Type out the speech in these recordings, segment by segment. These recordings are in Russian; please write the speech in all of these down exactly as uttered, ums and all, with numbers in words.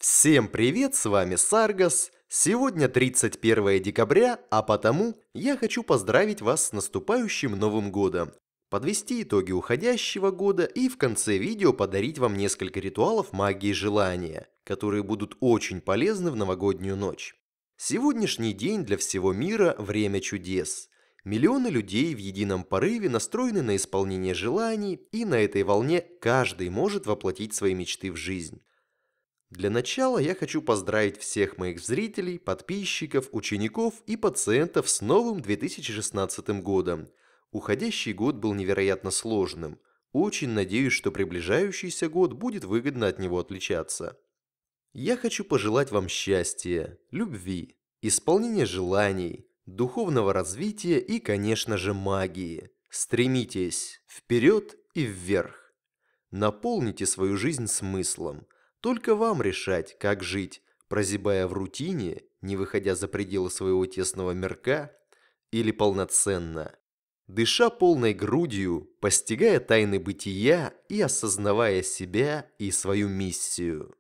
Всем привет, с вами Саргас. Сегодня тридцать первое декабря, а потому я хочу поздравить вас с наступающим Новым годом, подвести итоги уходящего года и в конце видео подарить вам несколько ритуалов магии желания, которые будут очень полезны в новогоднюю ночь. Сегодняшний день для всего мира – время чудес. Миллионы людей в едином порыве настроены на исполнение желаний, и на этой волне каждый может воплотить свои мечты в жизнь. Для начала я хочу поздравить всех моих зрителей, подписчиков, учеников и пациентов с новым две тысячи шестнадцатым годом. Уходящий год был невероятно сложным. Очень надеюсь, что приближающийся год будет выгодно от него отличаться. Я хочу пожелать вам счастья, любви, исполнения желаний, духовного развития и, конечно же, магии. Стремитесь вперед и вверх. Наполните свою жизнь смыслом. Только вам решать, как жить, прозябая в рутине, не выходя за пределы своего тесного мирка, или полноценно, дыша полной грудью, постигая тайны бытия и осознавая себя и свою миссию.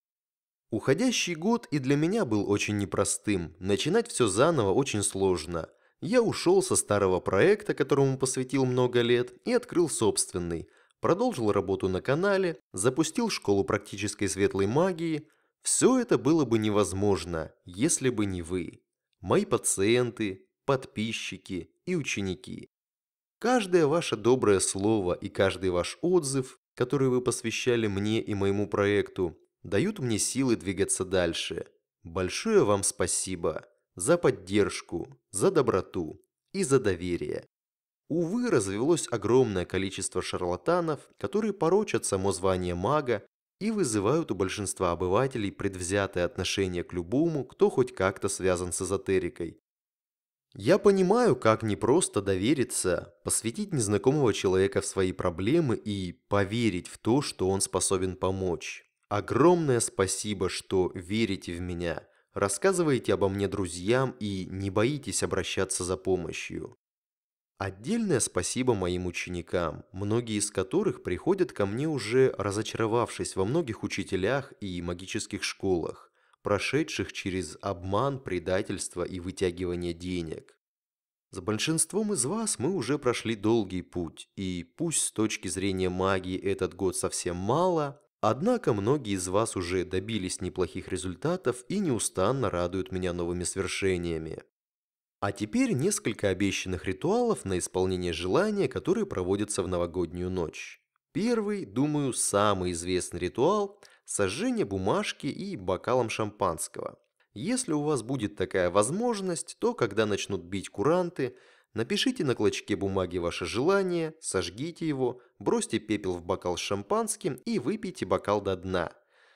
Уходящий год и для меня был очень непростым, начинать все заново очень сложно. Я ушел со старого проекта, которому посвятил много лет, и открыл собственный. Продолжил работу на канале, запустил школу практической светлой магии. Все это было бы невозможно, если бы не вы, мои пациенты, подписчики и ученики. Каждое ваше доброе слово и каждый ваш отзыв, который вы посвящали мне и моему проекту, дают мне силы двигаться дальше. Большое вам спасибо за поддержку, за доброту и за доверие. Увы, развелось огромное количество шарлатанов, которые порочат само звание мага и вызывают у большинства обывателей предвзятое отношение к любому, кто хоть как-то связан с эзотерикой. Я понимаю, как непросто довериться, посвятить незнакомого человека в свои проблемы и поверить в то, что он способен помочь. Огромное спасибо, что верите в меня, рассказываете обо мне друзьям и не боитесь обращаться за помощью. Отдельное спасибо моим ученикам, многие из которых приходят ко мне уже разочаровавшись во многих учителях и магических школах, прошедших через обман, предательство и вытягивание денег. С большинством из вас мы уже прошли долгий путь, и пусть с точки зрения магии этот год совсем мало, однако многие из вас уже добились неплохих результатов и неустанно радуют меня новыми свершениями. А теперь несколько обещанных ритуалов на исполнение желания, которые проводятся в новогоднюю ночь. Первый, думаю, самый известный ритуал – сожжение бумажки и бокалом шампанского. Если у вас будет такая возможность, то когда начнут бить куранты, напишите на клочке бумаги ваше желание, сожгите его, бросьте пепел в бокал с шампанским и выпейте бокал до дна.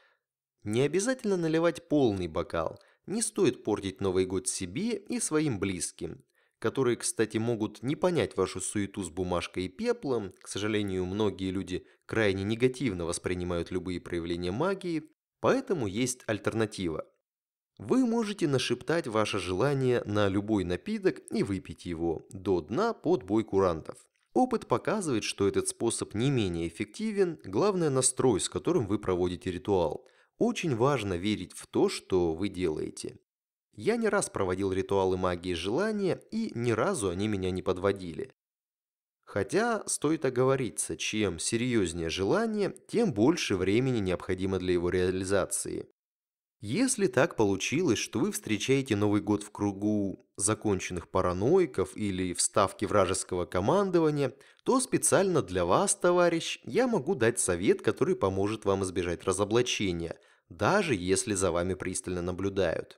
Не обязательно наливать полный бокал. Не стоит портить Новый год себе и своим близким, которые, кстати, могут не понять вашу суету с бумажкой и пеплом. К сожалению, многие люди крайне негативно воспринимают любые проявления магии, поэтому есть альтернатива. Вы можете нашептать ваше желание на любой напиток и выпить его до дна под бой курантов. Опыт показывает, что этот способ не менее эффективен, главное настрой, с которым вы проводите ритуал. Очень важно верить в то, что вы делаете. Я не раз проводил ритуалы магии желания, и ни разу они меня не подводили. Хотя, стоит оговориться, чем серьезнее желание, тем больше времени необходимо для его реализации. Если так получилось, что вы встречаете Новый год в кругу законченных параноиков или в ставке вражеского командования, то специально для вас, товарищ, я могу дать совет, который поможет вам избежать разоблачения, даже если за вами пристально наблюдают.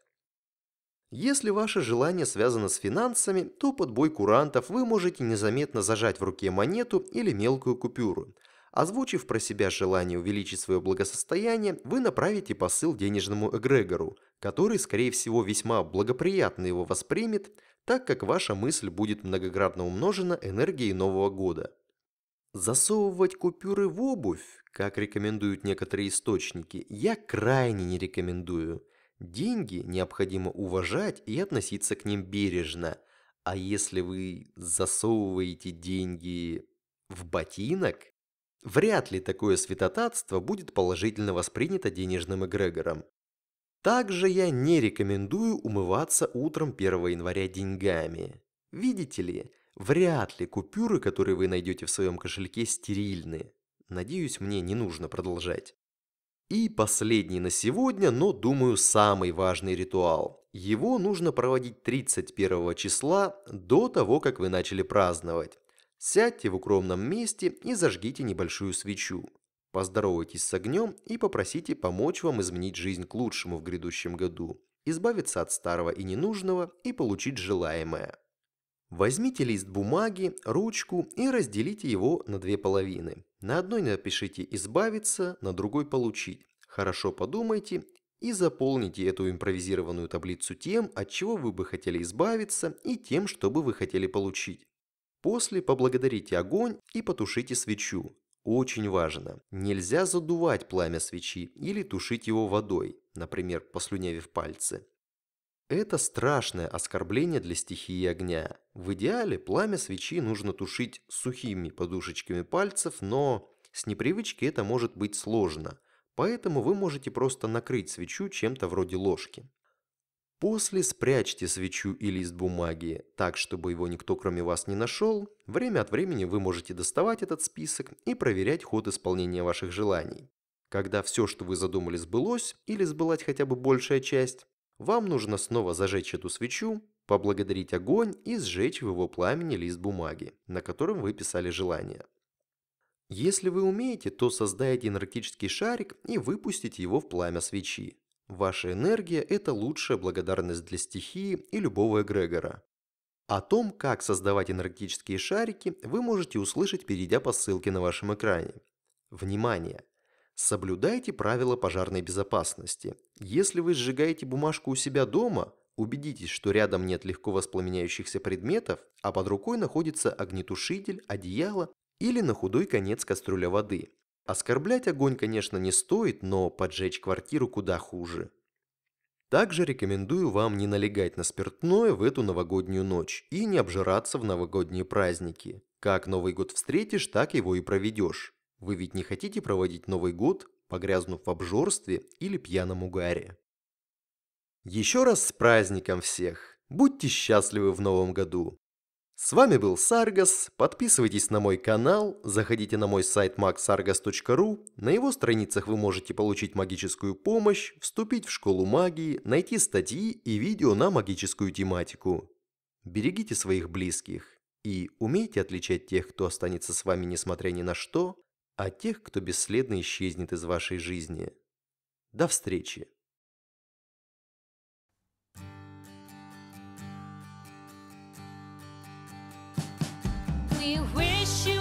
Если ваше желание связано с финансами, то под бой курантов вы можете незаметно зажать в руке монету или мелкую купюру. Озвучив про себя желание увеличить свое благосостояние, вы направите посыл денежному эгрегору, который, скорее всего, весьма благоприятно его воспримет, так как ваша мысль будет многократно умножена энергией Нового года. Засовывать купюры в обувь, как рекомендуют некоторые источники, я крайне не рекомендую. Деньги необходимо уважать и относиться к ним бережно. А если вы засовываете деньги в ботинок, вряд ли такое святотатство будет положительно воспринято денежным эгрегором. Также я не рекомендую умываться утром первого января деньгами. Видите ли, вряд ли купюры, которые вы найдете в своем кошельке, стерильны. Надеюсь, мне не нужно продолжать. И последний на сегодня, но, думаю, самый важный ритуал. Его нужно проводить тридцать первого числа до того, как вы начали праздновать. Сядьте в укромном месте и зажгите небольшую свечу. Поздоровайтесь с огнем и попросите помочь вам изменить жизнь к лучшему в грядущем году, избавиться от старого и ненужного и получить желаемое. Возьмите лист бумаги, ручку и разделите его на две половины. На одной напишите «избавиться», на другой «получить». Хорошо подумайте и заполните эту импровизированную таблицу тем, от чего вы бы хотели избавиться, и тем, что бы вы хотели получить. После поблагодарите огонь и потушите свечу. Очень важно, нельзя задувать пламя свечи или тушить его водой, например, послюнявив пальцы. Это страшное оскорбление для стихии огня. В идеале пламя свечи нужно тушить сухими подушечками пальцев, но с непривычки это может быть сложно, поэтому вы можете просто накрыть свечу чем-то вроде ложки. После спрячьте свечу и лист бумаги так, чтобы его никто кроме вас не нашел. Время от времени вы можете доставать этот список и проверять ход исполнения ваших желаний. Когда все, что вы задумали, сбылось или сбылась хотя бы большая часть, вам нужно снова зажечь эту свечу, поблагодарить огонь и сжечь в его пламени лист бумаги, на котором вы писали желание. Если вы умеете, то создайте энергетический шарик и выпустите его в пламя свечи. Ваша энергия – это лучшая благодарность для стихии и любого эгрегора. О том, как создавать энергетические шарики, вы можете услышать, перейдя по ссылке на вашем экране. Внимание! Соблюдайте правила пожарной безопасности. Если вы сжигаете бумажку у себя дома, убедитесь, что рядом нет легко воспламеняющихся предметов, а под рукой находится огнетушитель, одеяло или на худой конец кастрюля воды. Оскорблять огонь, конечно, не стоит, но поджечь квартиру куда хуже. Также рекомендую вам не налегать на спиртное в эту новогоднюю ночь и не обжираться в новогодние праздники. Как Новый год встретишь, так его и проведешь. Вы ведь не хотите проводить Новый год, погрязнув в обжорстве или пьяном угаре. Еще раз с праздником всех! Будьте счастливы в новом году! С вами был Саргас, подписывайтесь на мой канал, заходите на мой сайт маг саргас точка ру, на его страницах вы можете получить магическую помощь, вступить в школу магии, найти статьи и видео на магическую тематику. Берегите своих близких и умейте отличать тех, кто останется с вами несмотря ни на что, от тех, кто бесследно исчезнет из вашей жизни. До встречи! We wish you